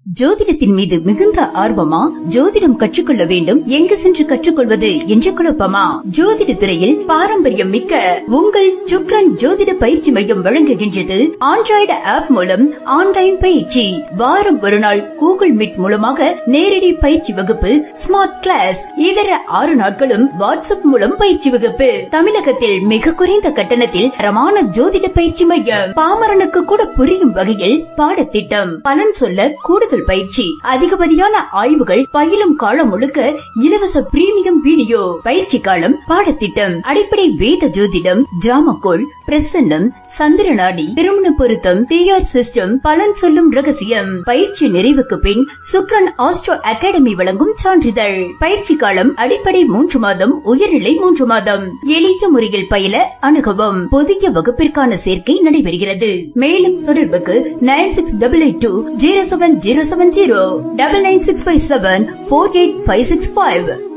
ஜோதிடத்தின் மீது மிகுந்த ஆர்வமா? ஜோதிடம் கற்றுக்கொள்ள வேண்டும், எங்கு சென்று கற்றுக்கொள்வது என்ற குழப்பமா? ஜோதிட துறையில் பாரம்பரியம் மிக்க உங்கள் சுக்ரன் ஜோதிட பயிற்சி மையம் வழங்குகின்றது ஆண்ட்ராய்டு ஆப் மூலம் ஆன்லைன் பயிற்சி. வாரம் ஒரு நாள் கூகுள் மீட் மூலமாக நேரடி பயிற்சி வகுப்பு, ஸ்மார்ட் கிளாஸ். இதர 6 நாட்களும் வாட்ஸ்அப் மூலம் பயிற்சி வகுப்பு. தமிழகத்தில் மிக குறைந்த கட்டணத்தில் தரமான ஜோதிட பயிற்சி மையம். பாமரனுக்கு கூட புரியும் வகையில் பாடத்திட்டம், பலன் சொல்ல கூடுதல் பயிற்சி, அதிகப்படியான ஆய்வுகள், பயிலும் காலம் முழுக்க இலவச பிரீமியம் வீடியோ. பயிற்சி காலம், பாடத்திட்டம், அடிப்படை வேத ஜோதிடம், டிராமக்கோள், பிரசன்னம், சந்திரநாடி, திருமண பொருத்தம், TR சிஸ்டம், பலன் சொல்லும் ரகசியம். பயிற்சி நிறைவுக்கு பின் சுக்ரன் ஆஸ்ட்ரோ அகாடமி வழங்கும் சான்றிதழ். பயிற்சி காலம் அடிப்படை 3 மாதம், உயர்நிலை 3 மாதம். எளிய முறையில் பயில அணுகவும். புதிய வகுப்பிற்கான சேர்க்கை நடைபெறுகிறது. மேலும் தொடர்புக்கு 9688207070 99657485565.